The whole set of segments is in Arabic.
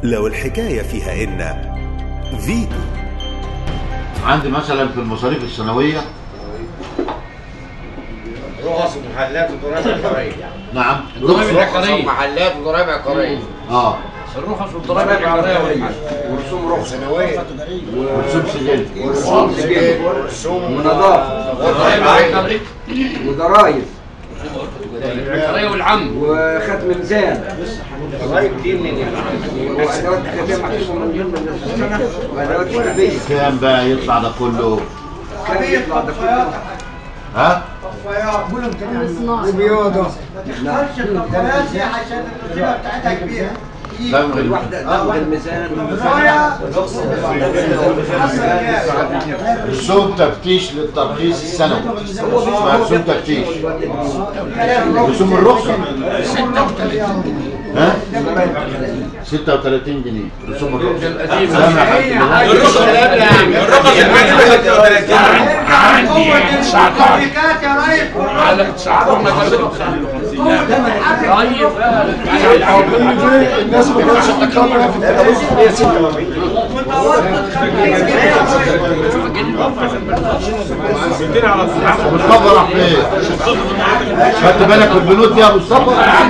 لو الحكاية فيها إن فيتو. عندي مثلا في المصاريف السنوية رخص ومحلات وضرائب عقارية. نعم رخص ومحلات وضرائب عقارية. الرخص والضرائب العقارية ورسوم رخص سنوية ورسوم سجل ورسوم ونظافة وضرائب العقارية والعم وختم ميزان. ضرائب دي من وأدوات كتابية محسوبة من ضمن السنة وأدوات كتابية. كام بقى يطلع ده كله؟ كام يطلع ده كله؟ ها؟ وبيوضة. عشان الرسومة بتاعتها كبيرة. الوحدة دمغ الميزان. رسوم تفتيش للترخيص السنوي اسمها رسوم تفتيش. رسوم الرخصة 36 جنيه رسوم الرخصة. الرخصة على 19 الناس ما كانتش تكرر في مصطفى راح فين؟ خدت بالك من البنود دي يا مصطفى؟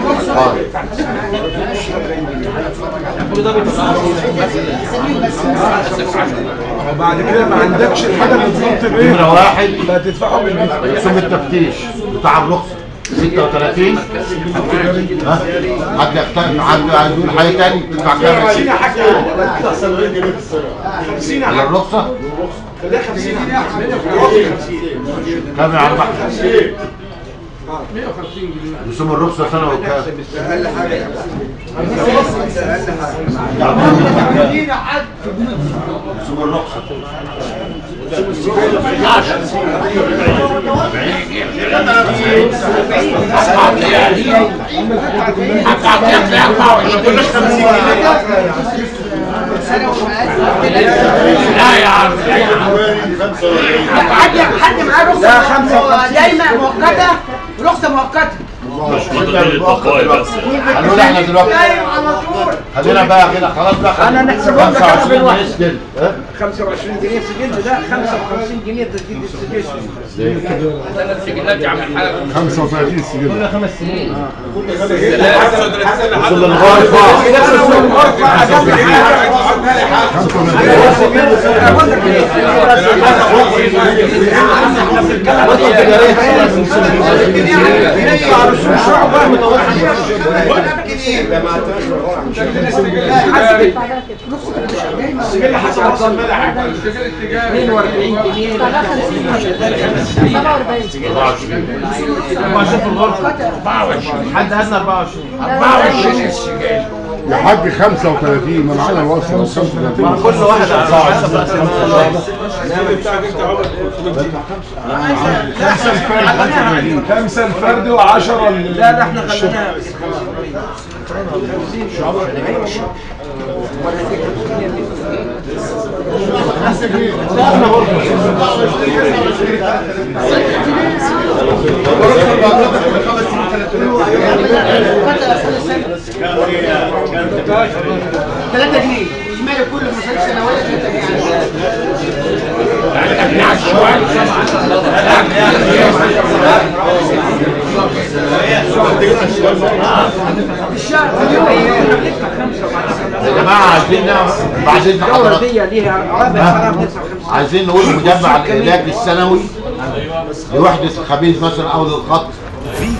وبعد كده ما عندكش الحاجه اللي تنط بيها. نمرة واحد هتدفعه بالجنيه. رسوم التفتيش بتاع الرخصة 36. ها؟ حد يختار حد هيقول حاجة تاني تدفع كام؟ 50 يا حاج. 50 على الرخصة؟ خليها 50 جنيه احسن. كام يا عم؟ 150 جنيه رسوم الرخصة سنة وكام؟ أقل حاجة. أقل حاجة. رسوم الرخصة لا يا عم حد معاه رخصة دايما مؤقتة رخصة مؤقتة. هنقول احنا دلوقتي خلينا بقى كده خلاص بقى أنا نحسبهم لك أنا 25 بالواحد. جنيه سجل. 25 جنيه سجل ده 55 جنيه تسجيل السجل. ثلاث سجلات يا عم الحاج 35 سجل. كل 5 سنين. رسوم الغرفة السجل حسب راس المال يا حاج. 42 جنيه. 24 حد هزنا 24. 24 السجل يا حاج 35 ما معانا الوصل 35 كل واحد على حسب راس المال. خمسة الفرد و10 لا ده احنا خليناها ثلاثة جنيه إجمالي كل المصاريف السنوية 3 جنيه. يا جماعة عايزين الدورة دي ليها عايزين نقول مجمع العلاج السنوي لوحدة الخبيز مثلا أو للخط